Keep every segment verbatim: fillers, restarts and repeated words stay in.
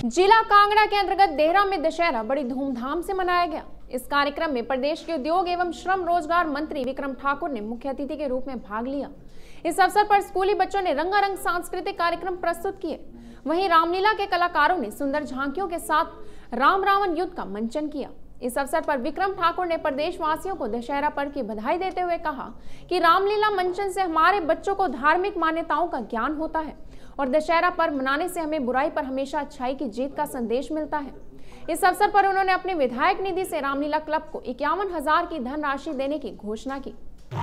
जिला कांगड़ा के अंतर्गत देहरा में दशहरा बड़ी धूमधाम से मनाया गया। इस कार्यक्रम में प्रदेश के उद्योग एवं श्रम रोजगार मंत्री विक्रम ठाकुर ने मुख्य अतिथि के रूप में भाग लिया। इस अवसर पर स्कूली बच्चों ने रंगारंग सांस्कृतिक कार्यक्रम प्रस्तुत किए। वहीं रामलीला के कलाकारों ने सुंदर झांकियों के साथ राम रावण युद्ध का मंचन किया। इस अवसर पर विक्रम ठाकुर ने प्रदेशवासियों को दशहरा पर्व की बधाई देते हुए कहा कि रामलीला मंचन से हमारे बच्चों को धार्मिक मान्यताओं का ज्ञान होता है और दशहरा पर्व मनाने से हमें बुराई पर हमेशा अच्छाई की जीत का संदेश मिलता है। इस अवसर पर उन्होंने अपने विधायक निधि से रामलीला क्लब को इक्यावन हजार की धनराशि देने की घोषणा की।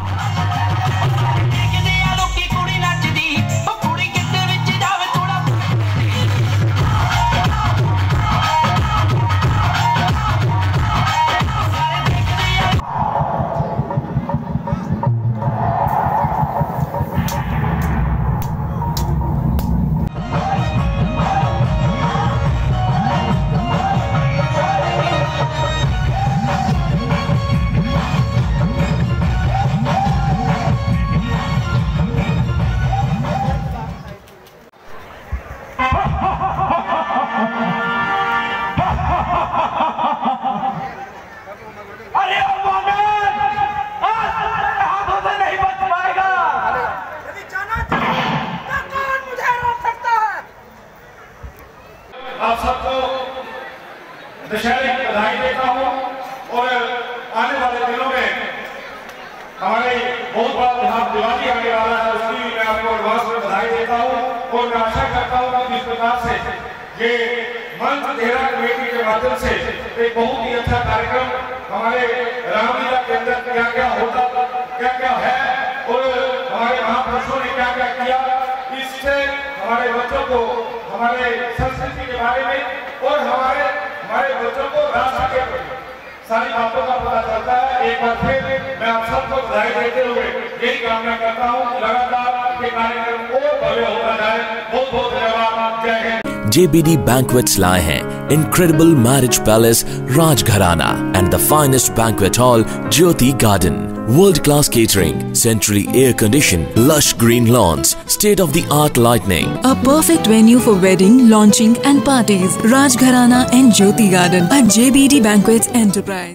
आप सबको दशहरे की बधाई देता हूँ और आने वाले दिनों में हमारे बहुत बड़ा त्योहार दिवाली आने वाला है, उसकी मैं आपको एडवांस में बधाई देता हूँ और मैं आशा करता हूँ कि इस प्रकार से ये मंच देहरा कमेटी के माध्यम से एक बहुत ही अच्छा कार्यक्रम हमारे रामलीला के अंदर क्या क्या होता क्या क्या है और हमारे महापुरुषों ने क्या क्या किया, इससे हमारे बच्चों को हमारे संस्कृति के बारे में और हमारे हमारे बच्चों को राष्ट्र के सारी बातों का पता चलता है। एक बार फिर मैं आप सबको बधाई देते हुए यही कामना करता हूँ लगातार ये कार्यक्रम और भव्य होता जाए। बहुत बहुत धन्यवाद। जय Hind. J B D Banquets लाए हैं Incredible Marriage Palace Rajgharana and the finest banquet hall Jyoti Garden. World-class catering, centrally air-conditioned, lush green lawns, state-of-the-art lighting. A perfect venue for wedding, launching and parties. Rajgharana and Jyoti Garden at J B D Banquets Enterprise.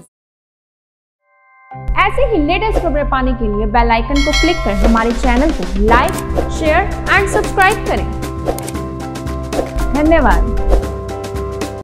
ऐसे ही latest खबरें पाने के लिए bell icon को click कर हमारे channel को like, share and subscribe करें। धन्यवाद।